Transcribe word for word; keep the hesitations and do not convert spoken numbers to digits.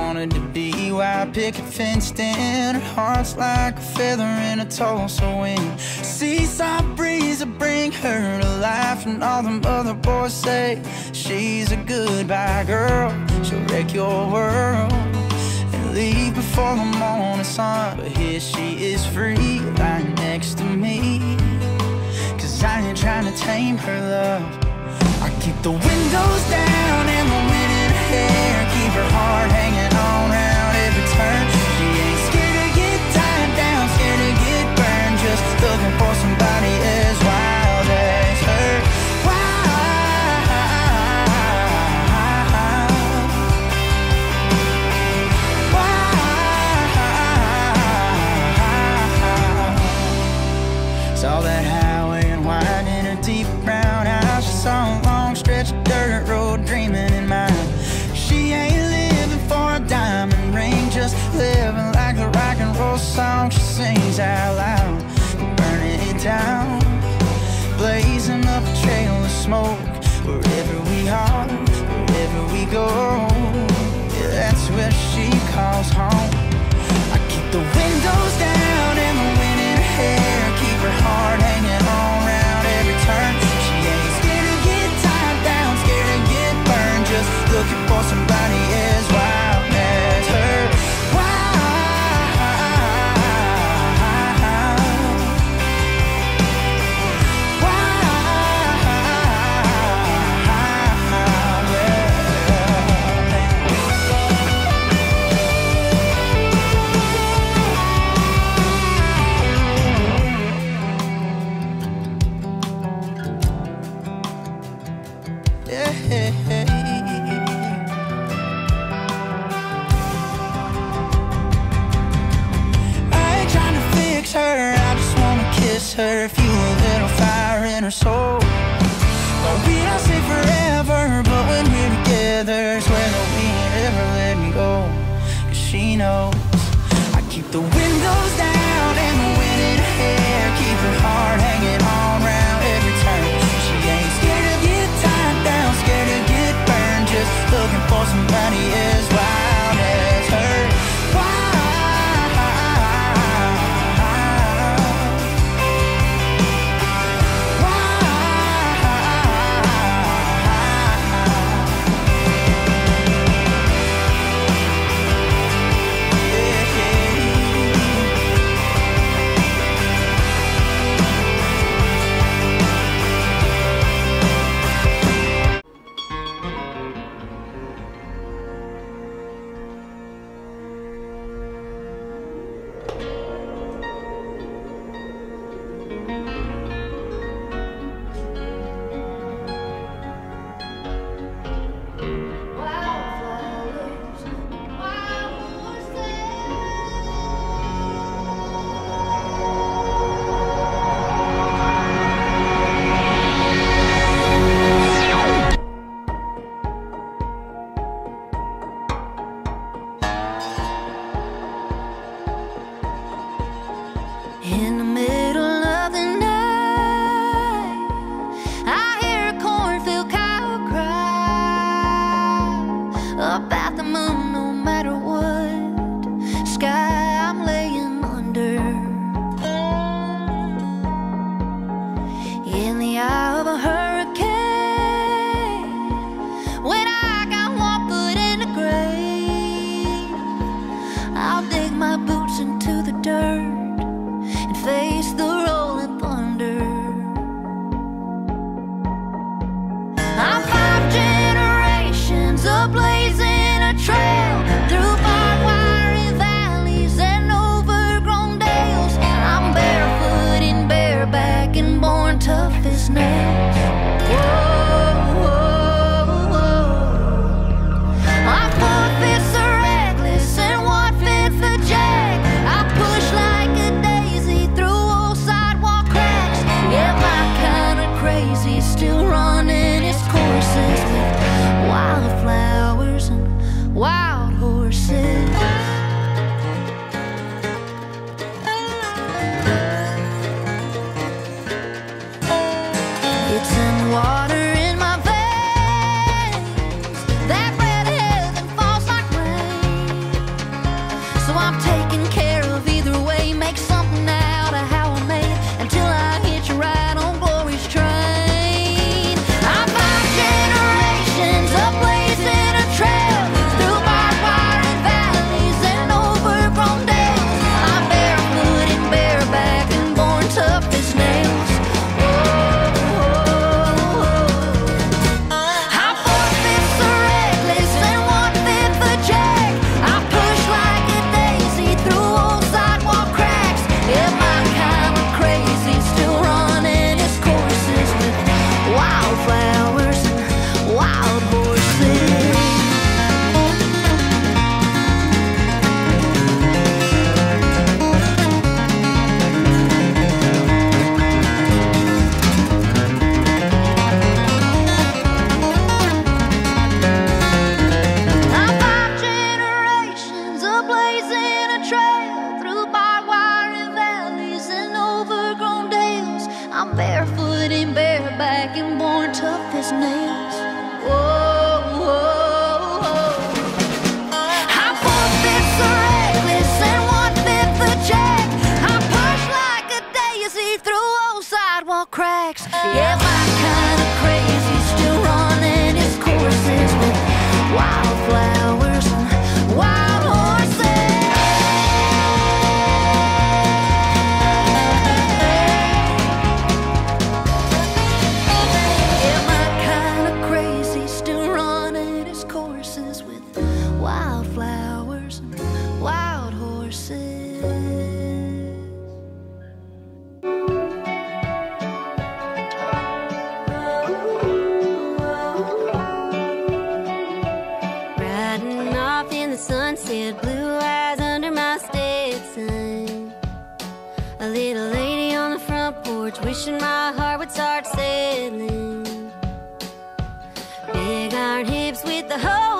wanted to be white picket fenced in. Her heart's like a feather in a Tulsa wind. Seaside breeze will bring her to life, and all them other boys say she's a goodbye girl. She'll wreck your world and leave before the morning sun. But here she is free, lying next to me, 'cause I ain't trying to tame her love. I keep the windows down and the wind in her hair, keep her heart hanging on round every turn. She ain't scared to get tied down, scared to get burned, just looking for somebody as wild as her. Saw that highway and wide in her deep brown eyes. She saw a long stretch of dirt road dreaming in mind. She ain't living for a diamond ring, just living like the rock and roll song she sings out loud. Burning it down, blazing up a trail of smoke. Wherever we are, wherever we go, yeah, that's where she calls home. I keep the windows down and the wind in her hair, keep her heart hanging on round every turn. She ain't scared to get tied down, scared to get burned, just looking for somebody as wild as her. Her, fuel a little fire in her soul. Well, we don't say forever, but when we're together, swear that we ain't ever letting go. 'Cause she knows I keep the windows down and the wind in her hair, keep her heart hanging on round every turn. She ain't scared to get tied down, scared to get burned, just looking for somebody as wild as her. In the middle of the night, I hear a cornfield cow cry about the moon. No matter what sky I'm laying under, in the eye of a hurricane, when I got one foot in the grave, I'll dig my boots into the dirt and face the rolling thunder. I'm five generations of blazing a trail through barbed wire valleys and overgrown dales. I'm barefoot and bareback and born tough as nails. Whoa, whoa, whoa. My foot fits are reckless and one fit the jack. I push like a daisy through old sidewalk cracks. Yeah, my kind of crazy, still running its courses with wildflowers and wild horses. It's sidewalk cracks. Yeah, my kind of crazy still running its courses with wildflowers and wild horses. Yeah, my kind of crazy still running its courses with wildflowers and wild horses. Sunset, blue eyes under my Stetson. A little lady on the front porch, wishing my heart would start settling. Big iron hips with the hole